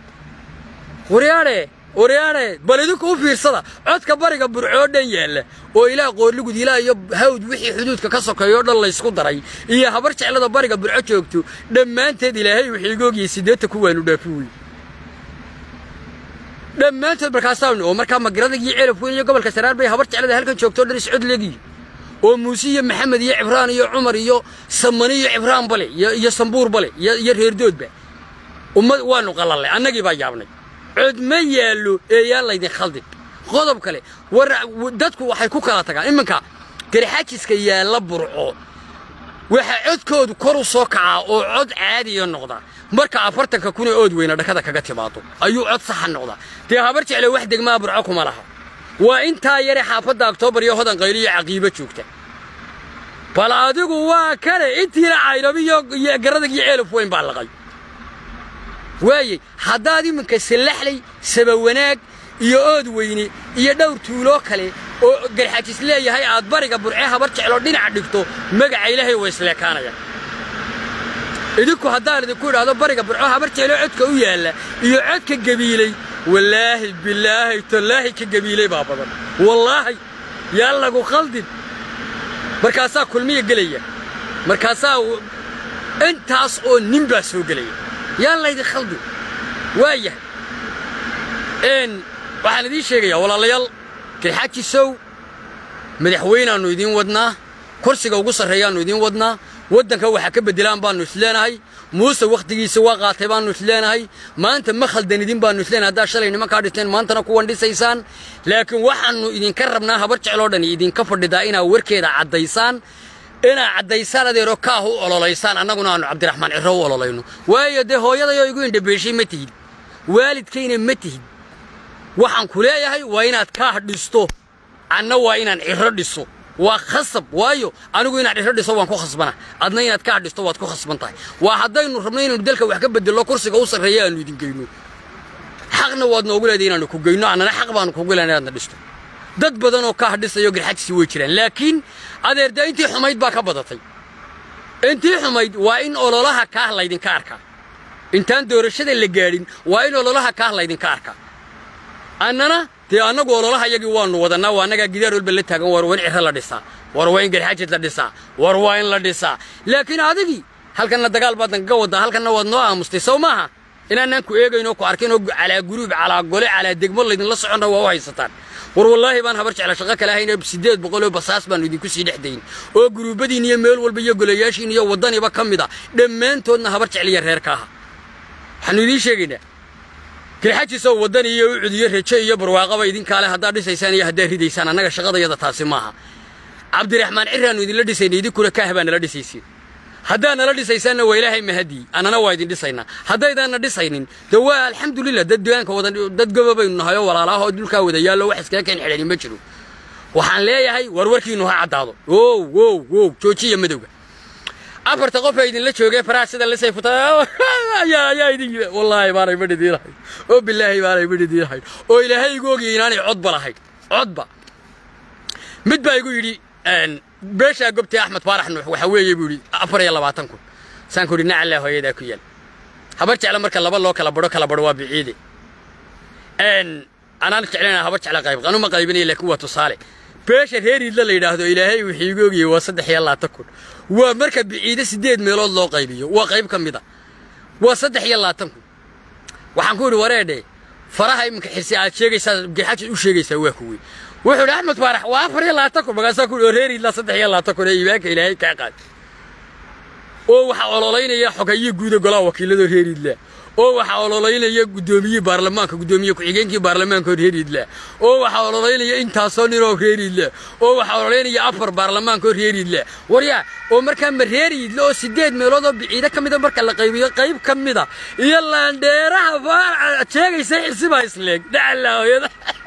S1: waryaadhe waryaadhe bal idinku u fiirsada codka bariga burcoo dhan yaalla oo ilaah qoorligud ilaah iyo hawd wixii xuduudka ka sokeeyo dhan laysku daray iyo habar jeclada bariga burco joogto dhammaanteed ilaahay wuxuu igu ogiyey siddeetan ku waanu dhaafi wey dhammaanteed markaasaanu oo markaa magaradagii ceelaf weyn iyo gobolka saraar bay habar jeclada halkan joogto dhan iscod leegii oo muuse iyo maxamed iyo cibraan iyo cumar iyo samani iyo cibraan bale iyo sambuur bale iyo reerdoodba ummad waanu qalalay annagii baa yaabnay cod ma yaallo ee yaa laydin khaldin qodob kale war dadku waxay ku kala tagaan iminka garxaajiska yaalla burco waxa codkoodu kor u soo kacaa oo cod caadiya noqda marka afartanka kun ee ood weyna dhakada kaga timaado ayuu cod saxan noqda dee habar jecle wax degmaa burco kuma laha waa intaa yare xaafadda Oktoobar iyo hodan qayliyo caqiibo joogta bal adigu waa kale intiina cayrabiyo garadaga iyo ceelaf weyn baa laqay waaye haddaad iminka salaxlay saba wanaag iyo ood weyne iyo dhowr tuulo kale oo garxaajis leeyahay aad bariga burce habar jeclo dhinac dhigto magaca ilaahay way isleekaanayaan idinku haddaan idinku idhaahdo bariga burco habar jeclo codka u yaalla iyo codka gabiilay wallaahi bilaahi tallaahi ka gabiilay baa badan wallaahi yaa lagu khaldin markaasaa kulmiya gelaya markaasaa intaas oo nin baa soo gelaya yaa laydin khaldin waayahay een waxaan idiin sheegayaa walaalayaal garxaajisow madaxweynaannu idiin wadnaa kursiga ugu sarreeyaannu idiin wadnaa waddanka waxa ka beddelaan baannu isleenahay muuse wakhtigiisa waa qaatay baannu isleenahay maanta ma khaldan idin baannu isleenahay haddaa shalay nimankaa dhisteen maantana kuwan dhisaysaan laakiin waxaannu idinka rabnaa habar jecloo dhan idinka fadhidaa inaa warkeeda caddaysaan inaa caddaysaan adeero kaah u ololaysaan annaguna aanu cabdiraxmaan cirro u ololayno waayo dee hooyadayoo igu indhabeeshay ma tihid waalidkayna ma tihid waxaan ku leeyahay waa inaad kaah dhisto anna waa inaan cirro dhiso waa khasab waayo anigu inaan cirro dhiso waan ku khasbana adna inaad kaah dhisto waad ku khasban tahay waa haddaynu rabno inaynu dalka wax ka beddello kursiga u sarreeya aanu idin geyno xaqna waad noogu leedahay inaanu ku geyno annana xaq baanu kugu leedahay inaadna dhisto dad badan oo ka hadhisayo garxajisi way jiraan laakiin adeerda intii xumayd baa ka badatay intii xumayd waa in ololaha ka laydin ka arkaa intaan doorashada la gaadhin waa in ololaha ka laydin ka arkaa annana tii anagu ololaha yagii waanu wadanaa waa anaga gidaar walba la taagan war weyn cira la dhisaa war weyn garxajid la dhisaa war weyn la dhisaa laakiin adigi halkan dagaal baad naga wada halkan waad noo aamustay soo maaha inaan ku eegayno ku arkayno ala guruub ala gole ala degmo laydin la socona waa haysataan war wallahi baan habar jecel shaqo kale ahayn sideed boqol oo basaas baan idinku sii dhexdayn oo guruubadiin iyo meel walba iyo golayaashiin iyo wadaniba kamida dhamaantoodna habar jecel iyo reerka ah waxaan idin sheegaynaa garxajis oo wadan iyo u cudiyo reejo iyo barwaaqaba idin kale hadaa dhisaysaan iyo hadaa ridaysaan anaga shaqadayada taasi maaha cabdiraxmaan ciraan idin la dhisayna idin kula ka habaan la dhisaysiin haddaan la dhisaysaana waa ilaahay mahadi anana waa idin dhisayna haddaydan dhisaynin dawaa alxamdulillah dad deegaanka wadan dad gababaynu nahay walaalaha oo dhulka wada yaalo wax iska keen xidhan ma jiro waxaan leeyahay warwarkiinu ha cadaado oo oo oo joojiya madowga afarta qof ay idin la joogay faraasada la sayfuta ya ya idin wallahi baaray badidirahay oo billahi baaray badidirahay oo ilaahay igu ogay inaanay cod balahay codba mid baa igu yiri ان باشا قبتي احمد فارح نوح waxa weeye buu afar iyo labaatan kun saan ku dhinac Allah hooyada ku yeel habar jecel marka laba loo kala baro kala baro waa biciide en ana jeclana habar jecel qayb qanu ma qaybinay laakiin waa tusaale beesha reerid la yiraahdo ilaahay wixii igu ogiyay waa saddex iyo labaatan kun waa marka biciide sideed meelood loo qaybiyo waa qayb kamid ah waa saddex iyo labaatan kun waxaan ku yiri wareede faraha imka xirsi aad sheegaysaa garxajid u sheegaysaa waa kuwi wuxuu Ahmed Farax waa afar iyo labaatan kun magaasa ku reeri la saddex iyo labaatan kun iibaanka ilaahay ka qaad oo waxa ololaynaya xogayiye guud golaha wakiilada reeridla oo waxa ololaynaya gudoomiye baarlamaanka gudoomiye ku xigeenkii baarlamaanka reeridla oo waxa ololaynaya intaas oo niro reeridla oo waxa ololaynaya afar baarlamaanka reeridla wariya oo markaa ma reeridla oo sideed meelood oo biciida kamida marka la qaybiyo qayb kamida iyo laandeeraha baa sheegaysa xirsiba isleeg dhacalaayada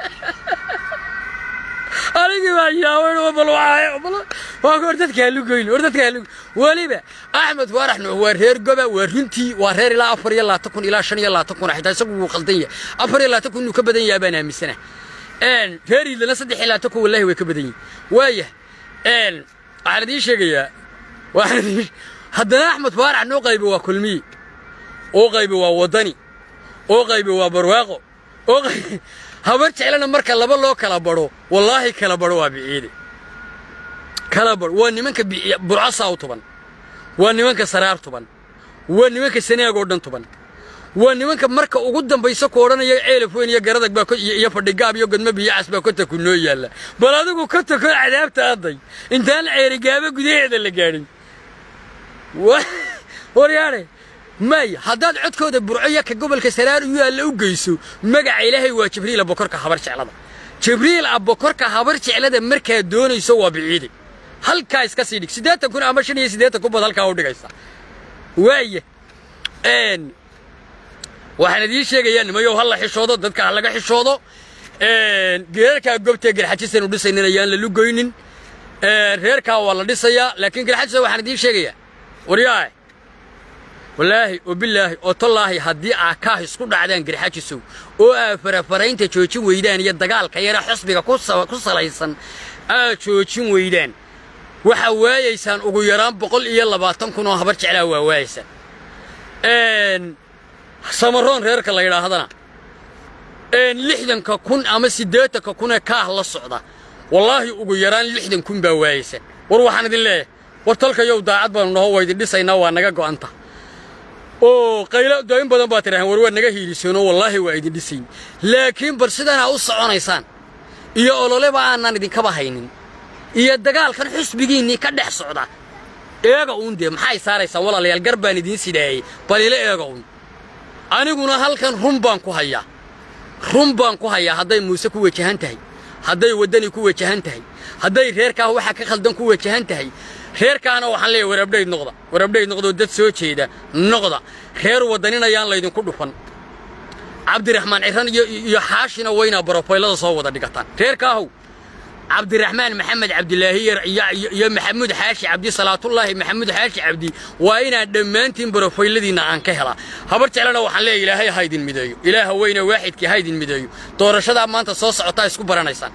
S1: أريد أن يجاوب وبلوعه وبلا وأقول تكلم كين ورد تكلم وليبه أحمد فارح هو رير جبا ورنتي ورير لا أفر يلا تكون إلى شن يلا تكون حتى يسقوا خلطية أفر يلا تكون كبدين يا بنا من السنة إن رير اللي نصدق حلا تكون والله وكبدين وياه إن على دي شيء واحد هذا أحمد فارح إنه غيب وكل مي أو غيب ووطني أو غيب وبرواقه أو habar jeclana marka laba loo kala baro wallahi kala baro waa biciide kala baro waa nimanka burcasa u tuban waa nimanka saraar tuban waa nimanka sanaag oo dhan tuban waa nimanka marka ugu dambayso ku oranaya eelif weyn iyo garadag baa iyo fadhigaab iyo godma biyo casba ku ta ku noo yaala bal adigu ka ta ko cadaabta aday intaan ceerigaaba gudaheeda la gaarin waryaare may haddaad codkooda burciya ka gobolka saraar iyo alla u geyso magaca ilaahay waa jibriil abokorka habar jeclada jibriil abokorka habar jeclada markaa doonayso waa biciide halka iska sii dhig siddeetan kun ama shan iyo siddeetan kun bad halka u dhigaysa waaye een waxaan idin sheegayaa nimayo hal la xishoodo dadka laga xishoodo een geerka goobta garxajisan u dhisaynayaan la lugoynin ee reerka waa la dhisayaa laakiin garxajisa waxaan idin sheegayaa wariyaa والله وبالله وطلعه هدي عكاه اسكو دعدان غرحاجسو او فرفرينتا جوجين ويدان يا دغالka yara xisbiga ku ku salaysan aa joojin weydaan waxa waayaysan ugu yaraan boqol iyo labaatan kun oo habar jeclaa waa waayaysan een samaroon reerka la yiraahdana een lixdan kun ama siddeetan kun ka la socda wallahi ugu yaraan lixdan kun baa waayaysan war waxaan idin leeyahay war talka yow daacad baan noo waydi dhisaynaa waa naga go'anta oo qaylo dooyin badan baa tiraahan war war naga hiilisoono wallahi waa idin dhisayn laakiin bar sidana u soconaysaan iyo olole baan idin ka bahaynin iyo dagaalkan xisbigiinii ka dhex socda eega uun de maxay saaraysaa walaalayaal garbaan idin sidaayay baliile eega uun aniguna halkan run baan ku hayaa run baan ku hayaa haday muuse ku wajahan tahay haday wadani ku wajahan tahay haday reerka waxa ka khaldan ku wajahan tahay reerkaana waxaan leeyahay warabdheyd noqda warabdheyd noqdo dad soo jeeda noqda reer wadaninayaan la idin ku dhufan cabdiraxmaan ciran iyo iyo xaashina wayna barofaylada soo wada dhigataan reerkaahu cabdiraxmaan maxamed cabdilaahi iyo maxamuud xaashi cabdi salaatullaahi maxamuud xaashi cabdi waa ina dhamaantiin barofayladiina aan ka hela habar jeclana waxaan leeyahay ilaahay ha idin mideeyo ilaaha weyna waaxidkii ha idin mideeyo doorashada maanta soo socota isku baranaysaan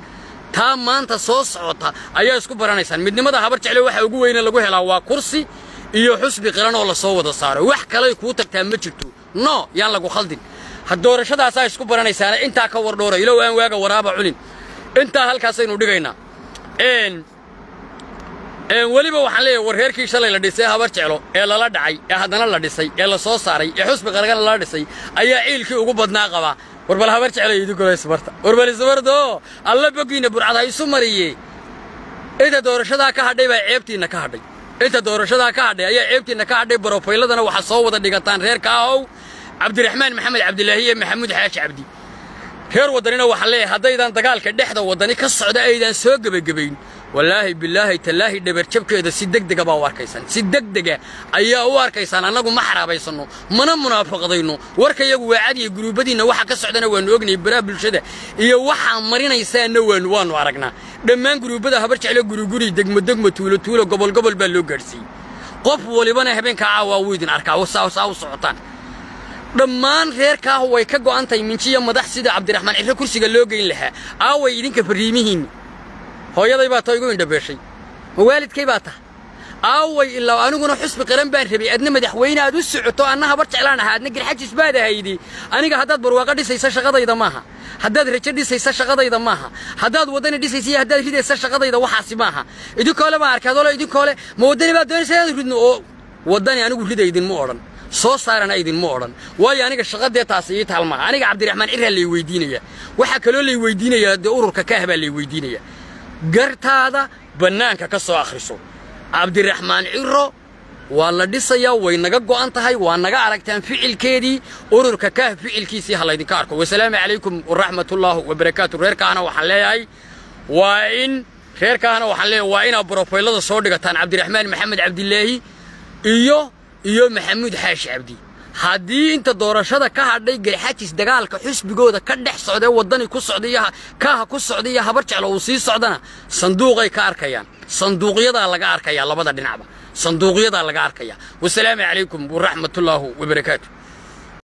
S1: تام ما أنت صوص عطها أيها اسكو برانيسان مدني ماذا هبرت عليه واحد وجوه إن لجوه لا كرسي iyo xusbi qaran oo la soo wada saaro wax kale ku tagtaa ma jirto no yaan lagu khaldin hadoorashadaas ay isku baranaysaa inta ka war dhoora ilo aan waaga waraaba culin inta halkaas aynu dhigaynaa een een waliba waxaan leeyahay war reerkii shalay la dhisay habar jeclo ee lala dhacay ee hadana la dhisay ee la soo saaray ee xusbi qaran la dhisay ayaa ciilkii ugu badnaa qaba war bal habar jeclo idin go'ay sabarta war bal sabardo alla bogiina burcada isu mariyay ida doorashada ka hadhay baa ceebtiina ka hadhay inta doorashada ka hadhay ayaa ceebtiina ka hadhay barofayladana waxa soo wada dhigataan reerka ah Cabdiraxmaan Maxamed Cabdilaahi iyo Maxamuud Xaaji Cabdi reer wadanina waxa leeyahay hadaydan dagaalka dhexda wadani ka socda aydan soo gabagabayn wallaahi billaahi tallaahi dhabar jabkeeda si degdeg ah warkaysan si degdeg ah ayaa u arkaysan anagu ma xaraabaysano mana munaafaqadayno warka iyagu waa cad iyo gruubadiina waxa ka socdana waanu ognay baraha bulshada iyo waxa marinaysaana waanu waanu aragnaa dhammaan gruubada habar jeclo guruguri degmo degmo tuulo tuulo gobol gobol baa loo gaarsiiyay qof walibana habeenka caawa uu idin arkaa wasaa wasaa u socotaan dhammaan reerka way ka go'antay minjiya madax sida Cabdiraxmaan Cirre kursiga loo geyn lahaa aaway idinka fariimihiin hooyaday baa taygu indhabeeshay waalidkay baa ta aaway ilaa aniguna xusbi qaran baan rabay adna madaxweyne aad u socoto annaha bar jeclaan ahaa adna garxajis baad ahaydii aniga haddaad barwaaqo dhisaysa shaqadayda maaha haddaad rajo dhisaysa shaqadayda maaha haddaad wadani dhisaysa haddaad ridaysa shaqadayda waxaasi maaha idinkoole baan arkaadoo idinkoole ma wadani baad doonaysaa inaad ridno oo wadani anigu ridaydin ma odhan soo saarana idin ma odhan waayo aniga shaqadee taasi ii talma aniga Cabdiraxmaan Cirre lay weydiinaya waxa kale lay weydiinaya ururka ka habaa lay weydiinaya gartaada banaanka ka soo akhriso Cabdiraxmaan Cirre waa la dhisaya way naga go'an tahay waa naga aragtaan ficilkeedii ururka ka ficilkiisii hal idin ka arko wassalaamu calaykum waraxmatullaahi wabarakaatuh reerkaana waxaan leeyahay waa in reerkaana waxaan leeyahay waa ina profiilada soo dhigataan Cabdiraxmaan Maxamed Cabdilaahi iyo iyo Maxamuud Xaaji Cabdi haddii inta doorashada ka hadhay garxajis dagaalka xusbigooda ka dhex socday wadani ku socday ka ku socday habar jeclo uu sii socdana sanduuqay ka arkayaan sanduuqyada laga arkaya labada dhinacba sanduuqyada laga arkaya wassalaamu calaykum waraxmatullaahi wabarakaatuh